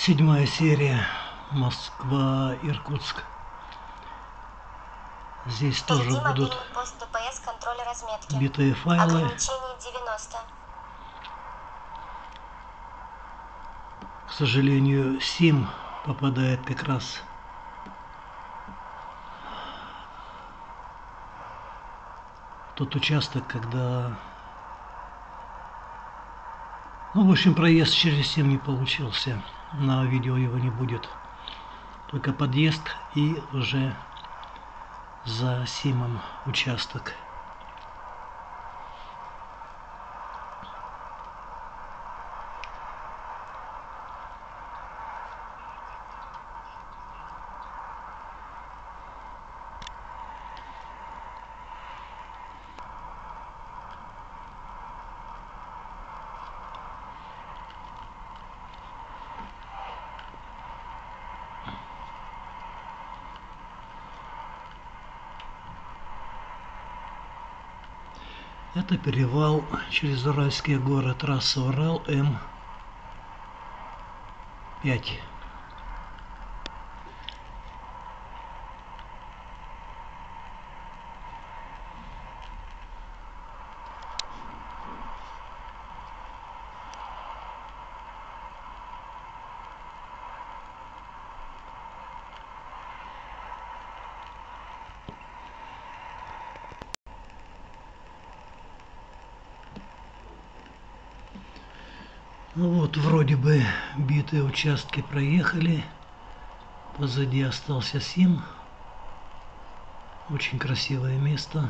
Седьмая серия. Москва-Иркутск. Здесь тоже будут пост ДПС, контроль разметки. битые файлы. Ограничение 90. К сожалению, СИМ попадает как раз в тот участок, когда... в общем, проезд через СИМ не получился. На видео его не будет. Только подъезд и уже за СИМом участок. Это перевал через Уральские горы, трасса Урал М5. Вот, вроде бы битые участки проехали. Позади остался СИМ. Очень красивое место.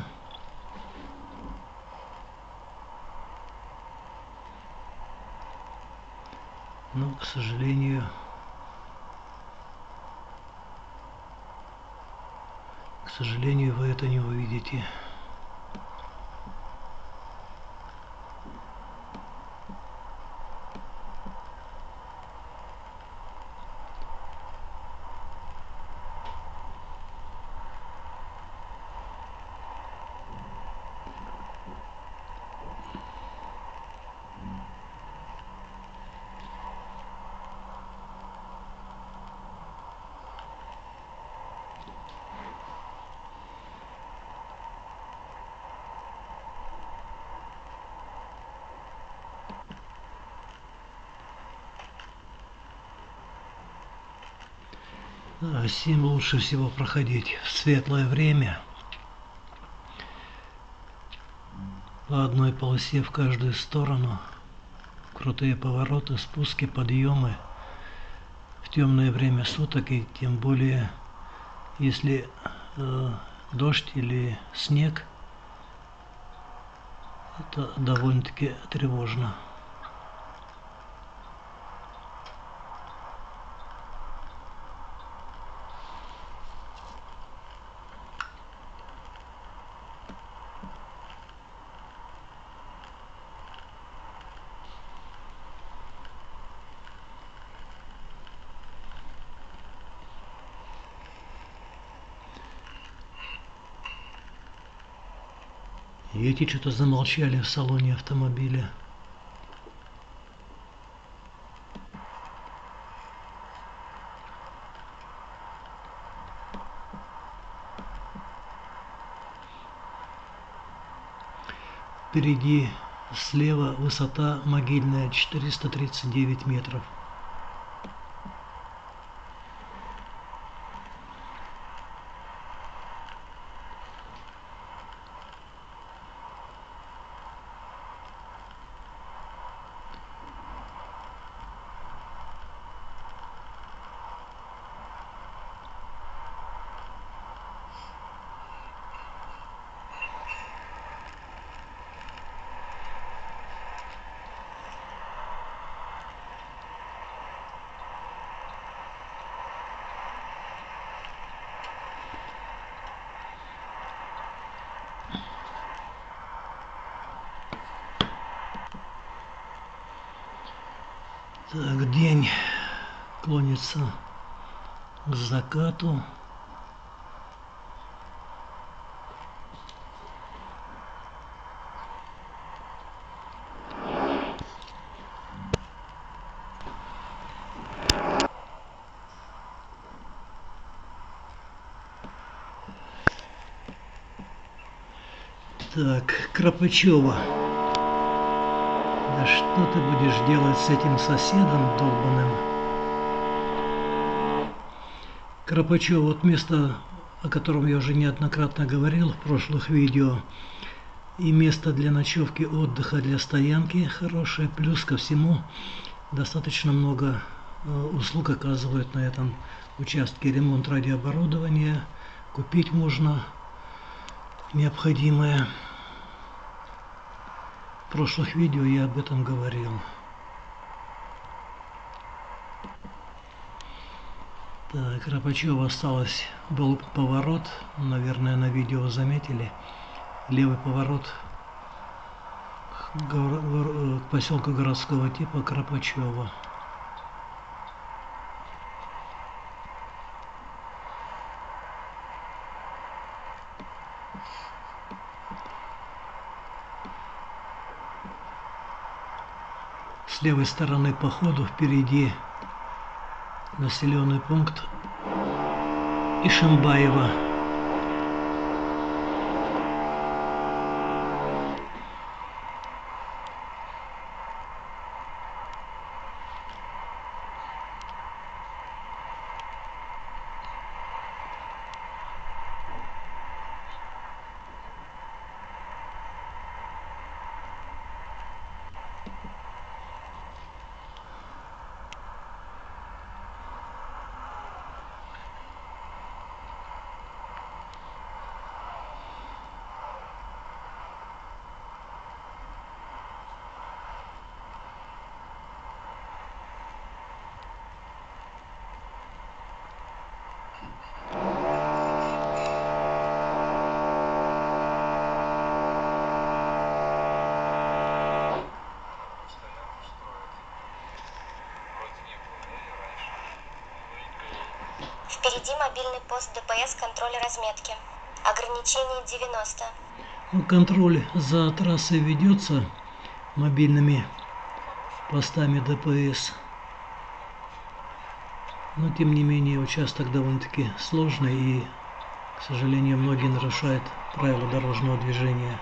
Но, к сожалению, вы это не увидите. СИМ лучше всего проходить в светлое время. По одной полосе в каждую сторону. Крутые повороты, спуски, подъемы. В темное время суток, и тем более, если дождь или снег, это довольно-таки тревожно. И эти что-то замолчали в салоне автомобиля. Впереди слева высота могильная 439 метров. Так, день клонится к закату. Так, Кропачева. Да что ты будешь делать с этим соседом долбаным? Кропачева, вот место, о котором я уже неоднократно говорил в прошлых видео, и место для ночевки, отдыха, для стоянки хорошее, плюс ко всему достаточно много услуг оказывают на этом участке. Ремонт радиооборудования, купить можно необходимое. В прошлых видео я об этом говорил. Так, Кропачева осталось, был поворот, наверное, на видео заметили. Левый поворот к поселку городского типа Кропачева. С левой стороны по ходу впереди населенный пункт Ишимбаево. Впереди мобильный пост ДПС контроля разметки. Ограничение 90. Ну, контроль за трассой ведется мобильными постами ДПС. Но тем не менее участок довольно-таки сложный и, к сожалению, многие нарушают правила дорожного движения.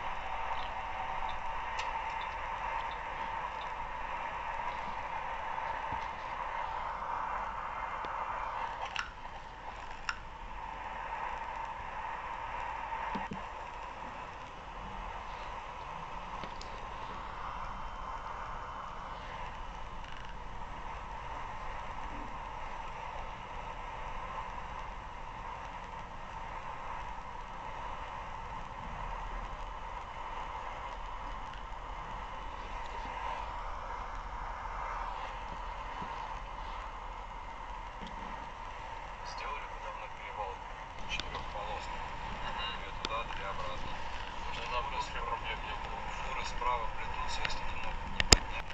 Сделали подавно перевал четырехполосный. Две туда, две обратно. Фуры справа плетутся, если ты ногу не поднять.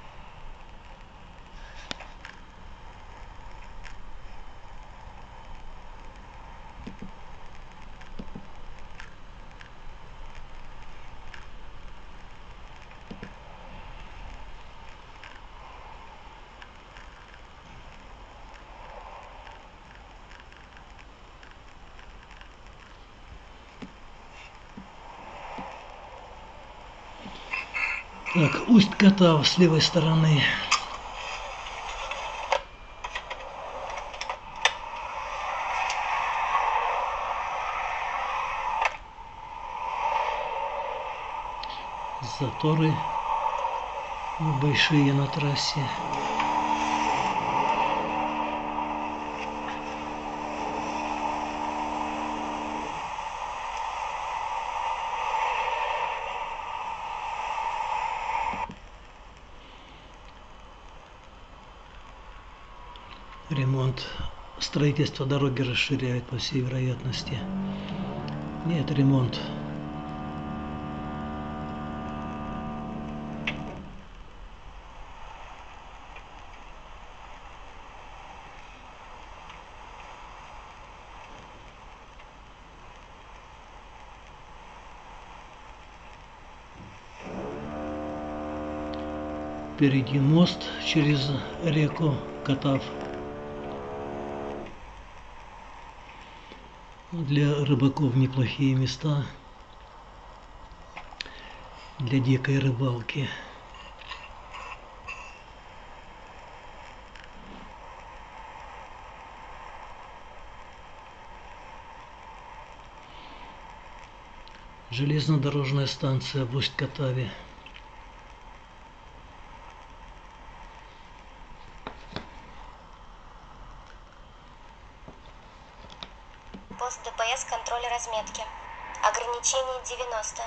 Так, Усть-Катав с левой стороны. Заторы большие на трассе. Ремонт, строительство дороги расширяет, по всей вероятности. Нет, ремонт. Впереди мост через реку Катав. Для рыбаков неплохие места. для дикой рыбалки. Железнодорожная станция в Усть-Катаве. Пост ДПС контроля разметки. Ограничение 90.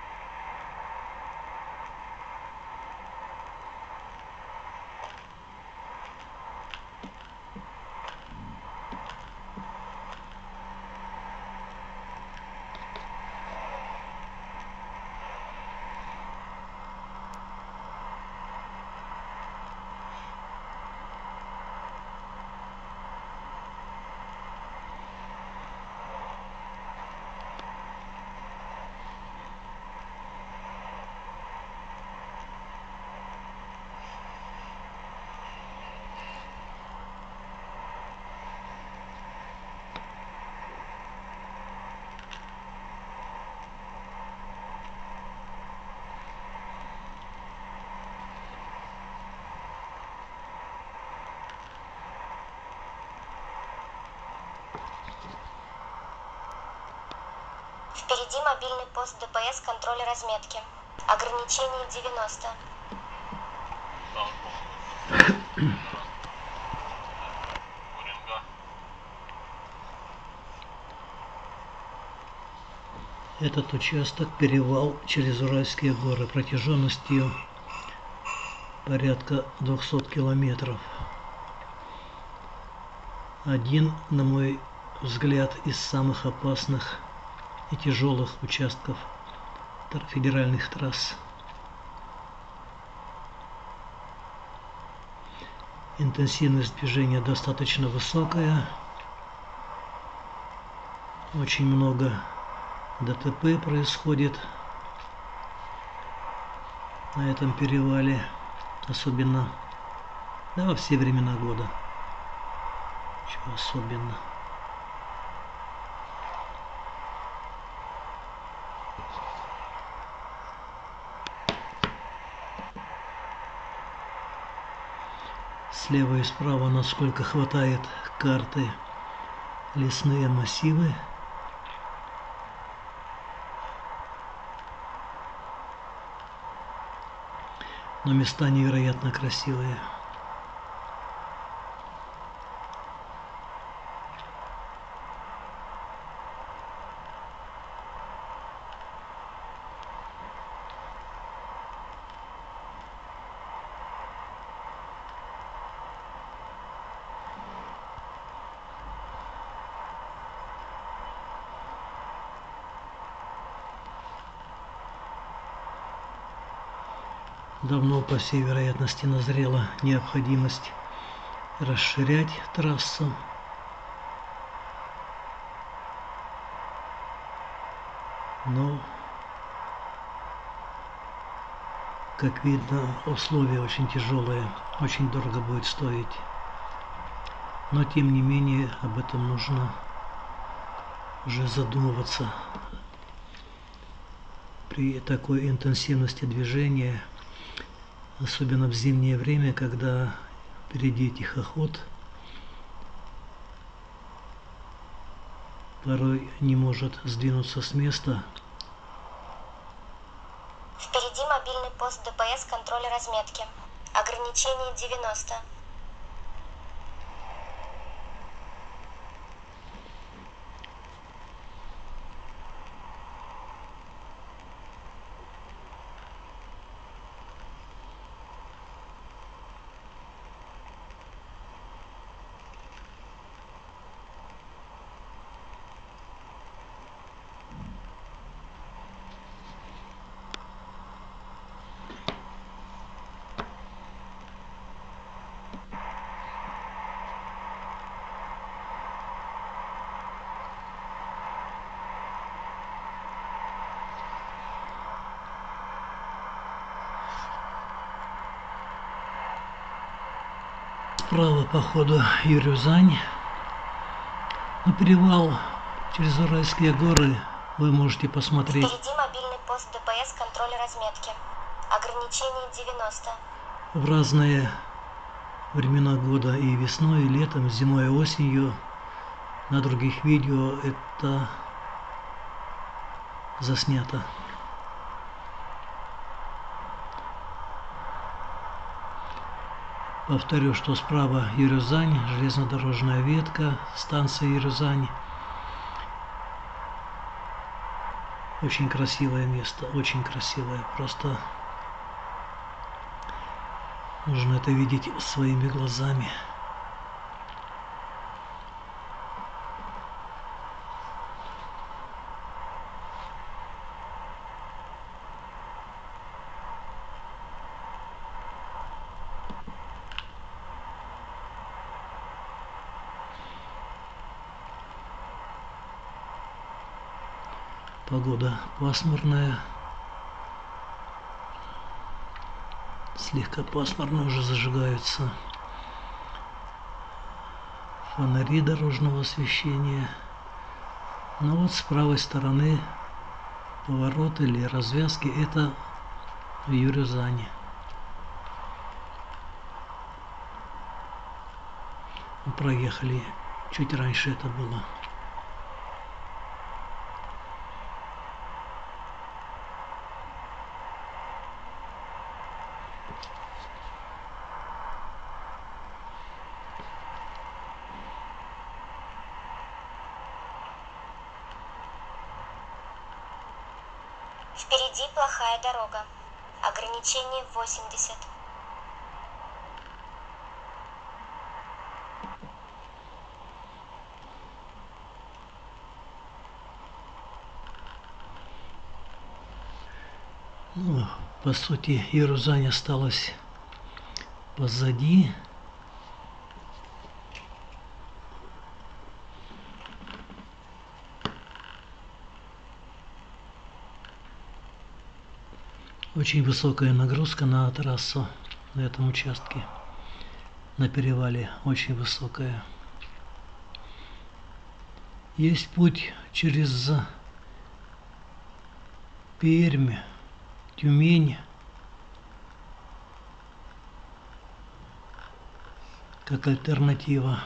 Впереди мобильный пост ДПС контроля разметки. Ограничение 90. Этот участок перевал через Уральские горы протяженностью порядка 200 километров. Один, на мой взгляд, из самых опасных и тяжелых участков федеральных трасс. Интенсивность движения достаточно высокая. Очень много ДТП происходит на этом перевале, особенно, да, во все времена года. Чего особенно? Слева и справа, насколько хватает карты, лесные массивы. Но места невероятно красивые. Давно, по всей вероятности, назрела необходимость расширять трассу. Но, как видно, условия очень тяжелые, очень дорого будет стоить. Но, тем не менее, об этом нужно уже задумываться. При такой интенсивности движения, особенно в зимнее время, когда впереди тихоход, порой не может сдвинуться с места. Впереди мобильный пост ДПС контроля разметки. Ограничение 90. Справа по ходу Юрюзань. Но перевал через Уральские горы вы можете посмотреть Впереди мобильный пост ДПС контроля разметки. Ограничение 90. в разные времена года, и весной, и летом, зимой, и осенью. На других видео это заснято. Повторю, что справа Юрюзань, железнодорожная ветка, станция Юрюзань. Очень красивое место, очень красивое. Просто нужно это видеть своими глазами. Погода пасмурная, слегка пасмурно, уже зажигаются фонари дорожного освещения. Но вот с правой стороны поворот или развязки — это в Юрюзани. Мы проехали, чуть раньше это было. Впереди плохая дорога. Ограничение 80. Ну, по сути, Юрюзань осталась позади. Очень высокая нагрузка на трассу на этом участке, на перевале, очень высокая. Есть путь через Пермь, Тюмень, как альтернатива.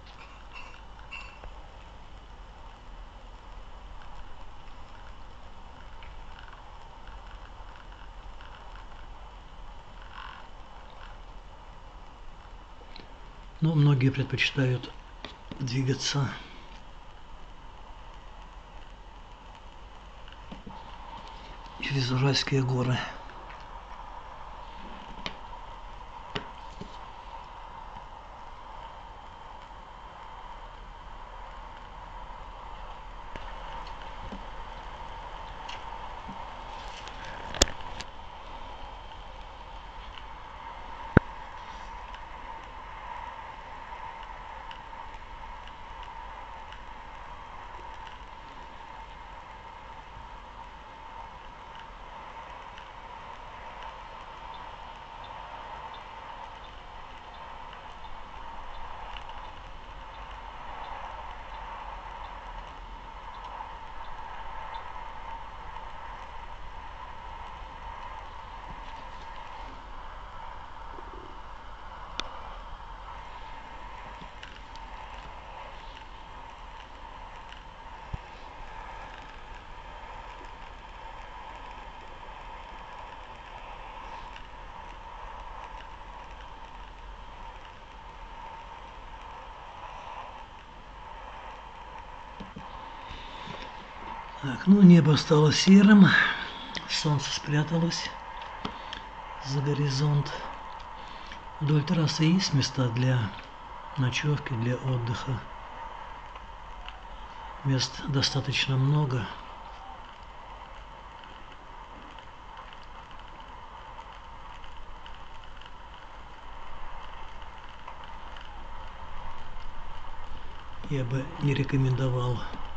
Но многие предпочитают двигаться через Уральские горы. Так, ну небо стало серым, солнце спряталось за горизонт. Вдоль трассы есть места для ночевки, для отдыха. Мест достаточно много. Я бы не рекомендовал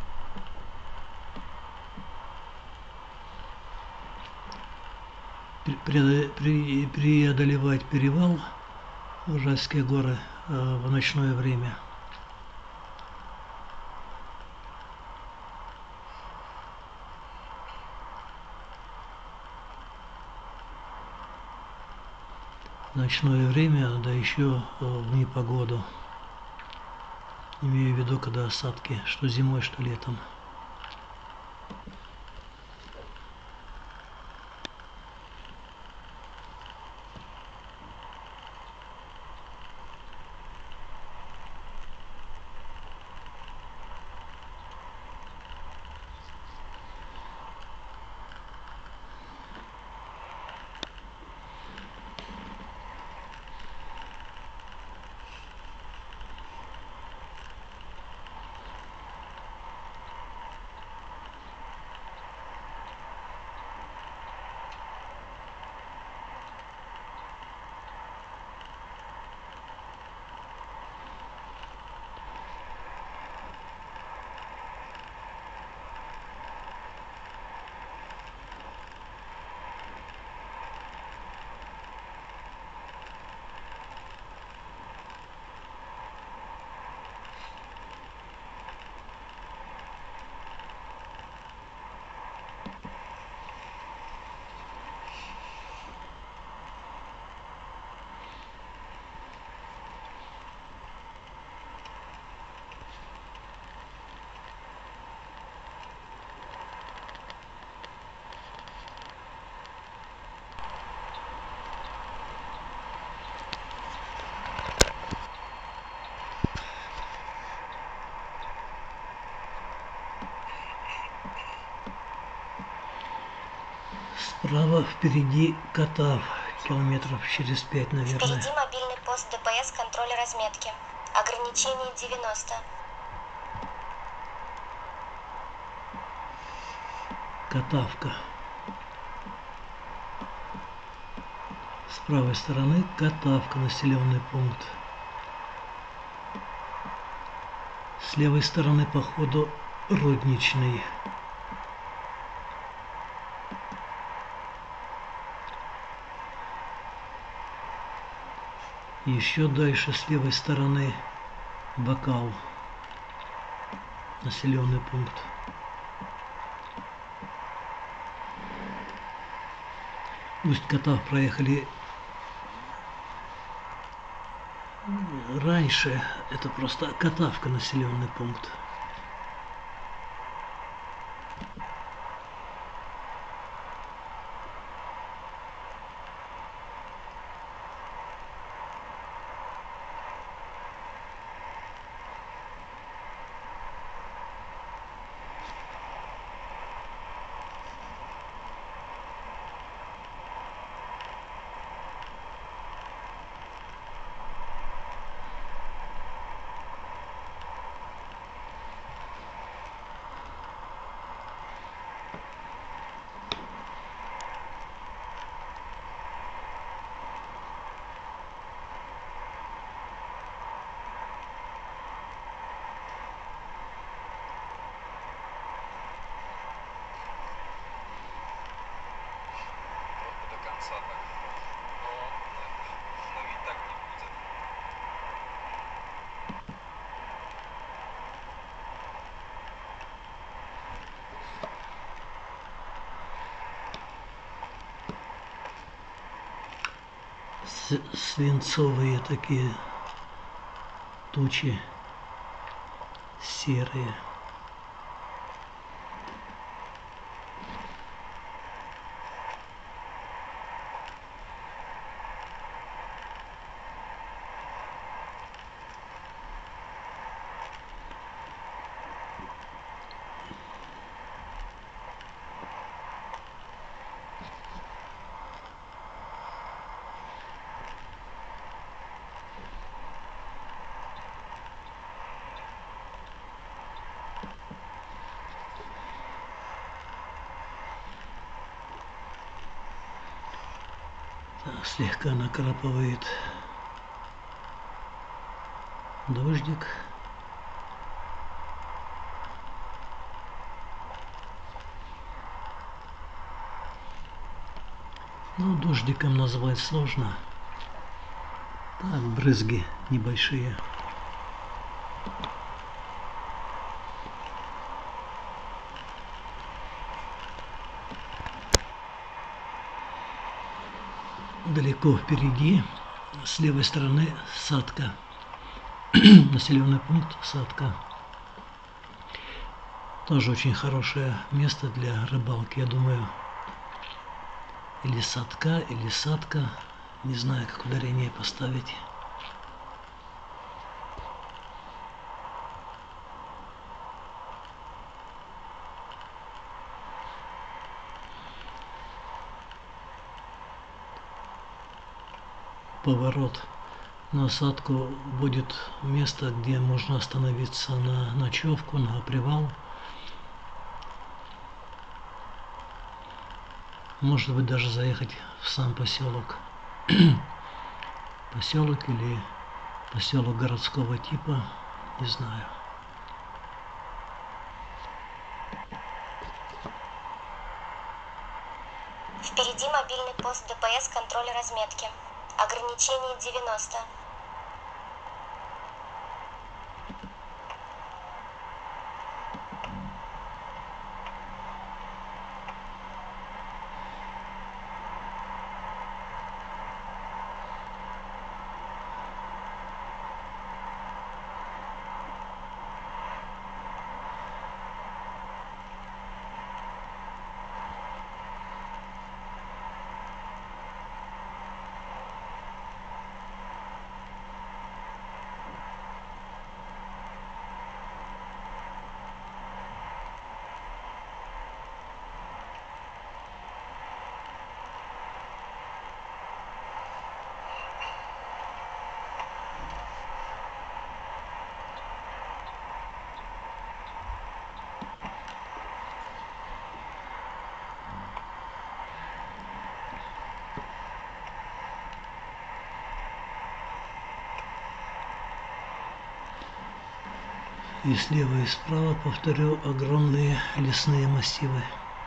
преодолевать перевал Уральские горы в ночное время. ночное время, да еще в непогоду. Имею в виду, когда осадки, что зимой, что летом. Справа впереди Катав, километров через 5, наверное. Впереди мобильный пост ДПС контроля разметки. Ограничение 90. Катавка. С правой стороны Катавка, населенный пункт. С левой стороны, походу, Рудничный. Еще дальше с левой стороны Бакал, населенный пункт. Усть-Катав проехали раньше, это просто Катавка, населенный пункт. До конца так. Но ведь так не будет. Свинцовые такие тучи, серые. Слегка накрапывает дождик. Ну, дождиком назвать сложно. Так, брызги небольшие. Далеко впереди с левой стороны Садка. Населенный пункт Садка. Тоже очень хорошее место для рыбалки, я думаю. Или Садка, или Садка. Не знаю, как ударение поставить. Поворот на Садку будет место, где можно остановиться на ночевку, на привал. Может быть, даже заехать в сам поселок. Поселок или поселок городского типа, не знаю. Впереди мобильный пост ДПС контроля разметки. Ограничение 90. И слева и справа, повторю, огромные лесные массивы.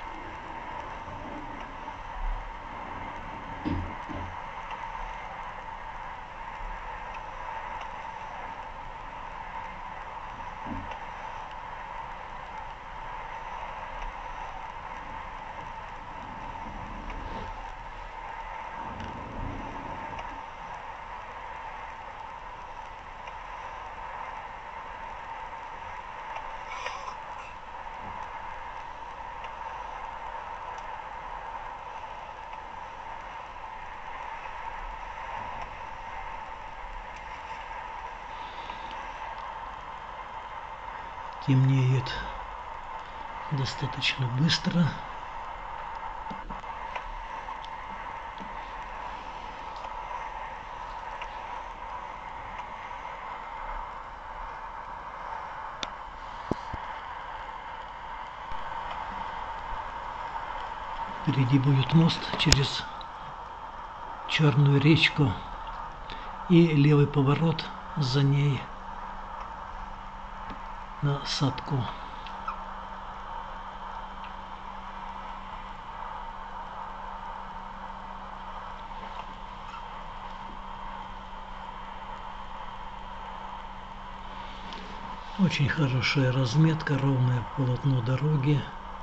Темнеет достаточно быстро. Впереди будет мост через Черную речку и левый поворот за ней на Садку. Очень хорошая разметка, ровное полотно дороги.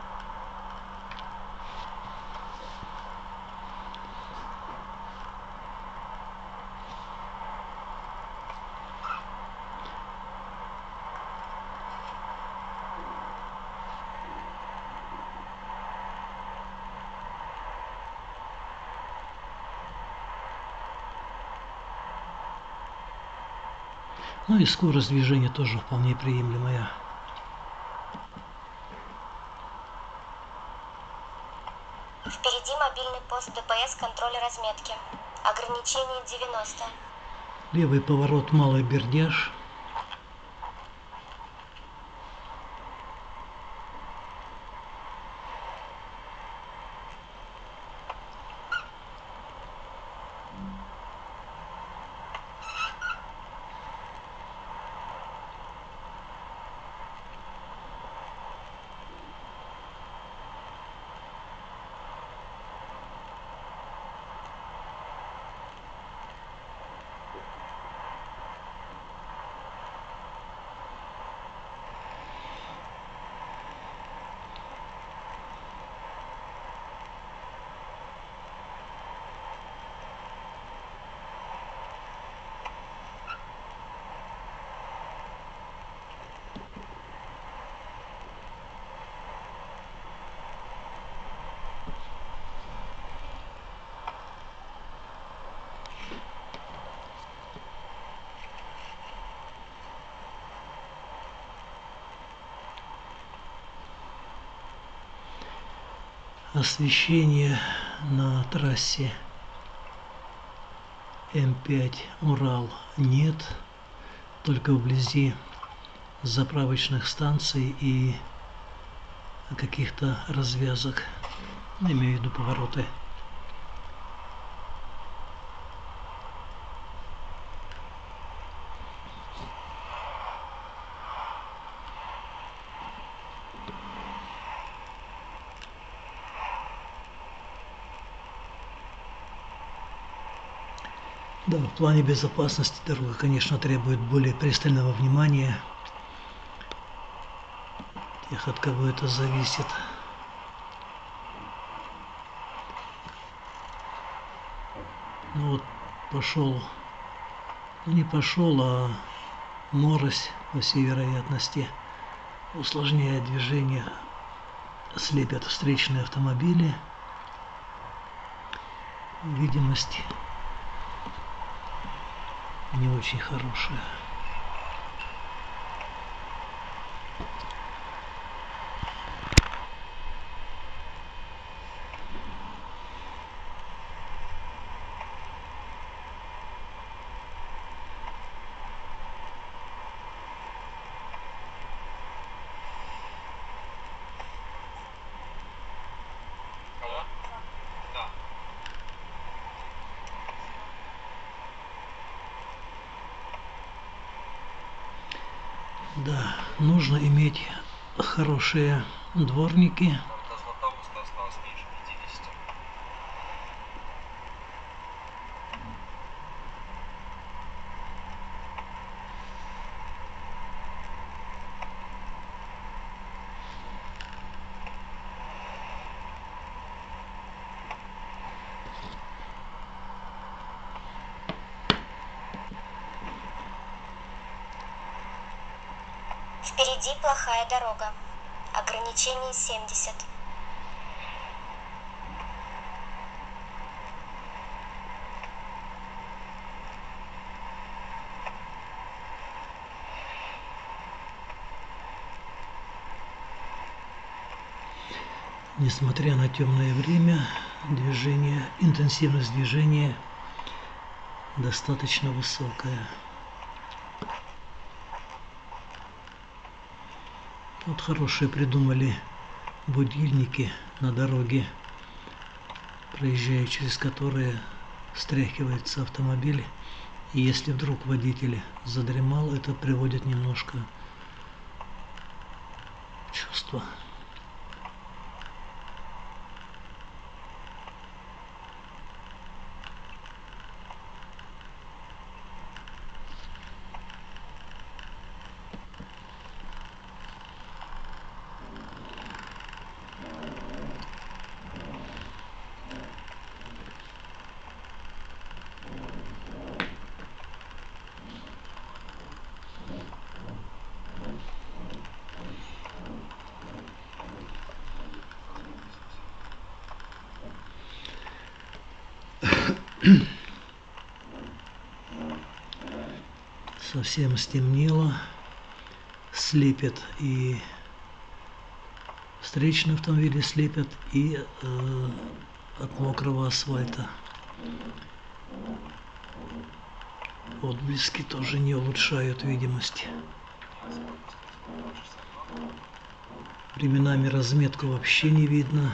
Ну и скорость движения тоже вполне приемлемая. Впереди мобильный пост ДПС контроля разметки. Ограничение 90. Левый поворот Малый Бердяж. Освещения на трассе М5 Урал нет, только вблизи заправочных станций и каких-то развязок, имею в виду повороты. Да, в плане безопасности дорога, конечно, требует более пристального внимания тех, от кого это зависит. Ну вот пошел, ну не пошел, а морось, по всей вероятности, усложняет движение, слепят встречные автомобили. Видимость не очень хорошая. Алло? Да. Да, нужно иметь хорошие дворники. Нам до Златоуста осталось меньше 50. Впереди плохая дорога. Ограничение 70. Несмотря на темное время, интенсивность движения достаточно высокая. Вот хорошие придумали будильники на дороге, проезжая через которые стряхивается автомобиль. И если вдруг водитель задремал, это приводит немножко в чувство. Совсем стемнело, слепят и встречные автомобили слепят, и от мокрого асфальта отблески тоже не улучшают видимость. Временами разметку вообще не видно.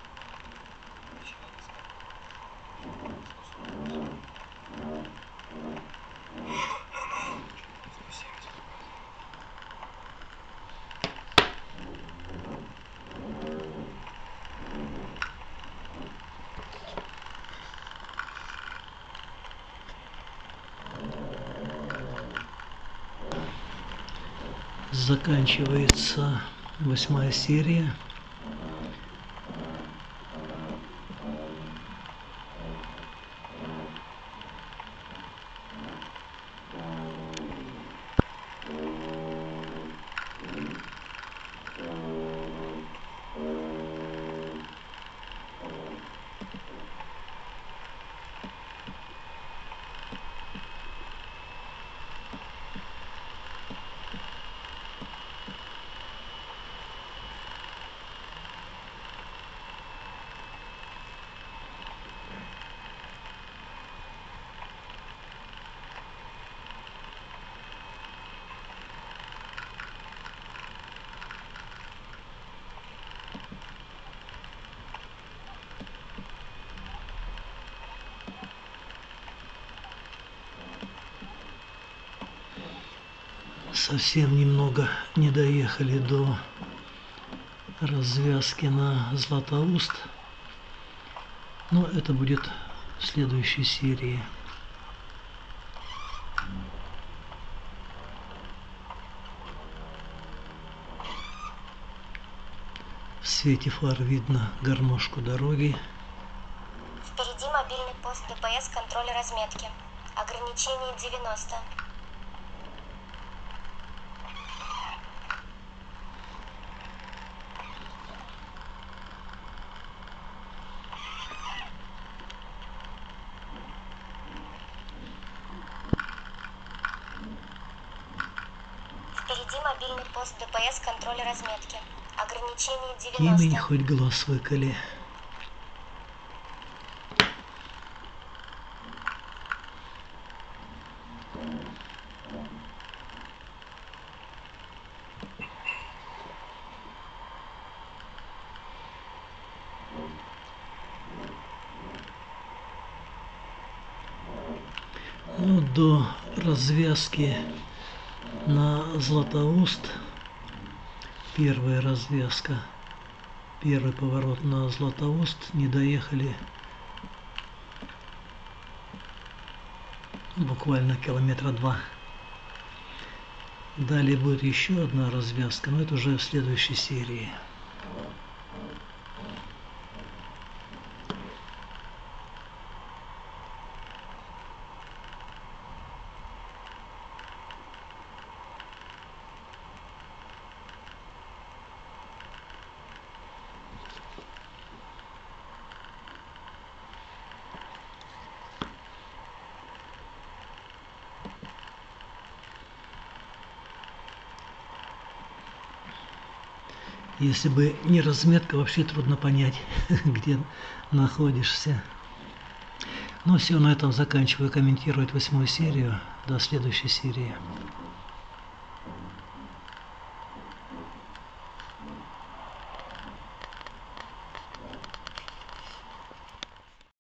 Заканчивается 8-я серия. совсем немного не доехали до развязки на Златоуст, но это будет в следующей серии. В свете фар видно гармошку дороги. Впереди мобильный пост ДПС контроля разметки. Ограничение 90. Впереди мобильный пост ДПС контроля разметки. Ограничение 90. Кимень хоть глаз выколи. Ну, до развязки на Златоуст, первая развязка, первый поворот на Златоуст, не доехали буквально километра 2. Далее будет еще одна развязка, но это уже в следующей серии. Если бы не разметка, вообще трудно понять, где находишься. Ну все, на этом заканчиваю комментировать 8-ю серию. До следующей серии.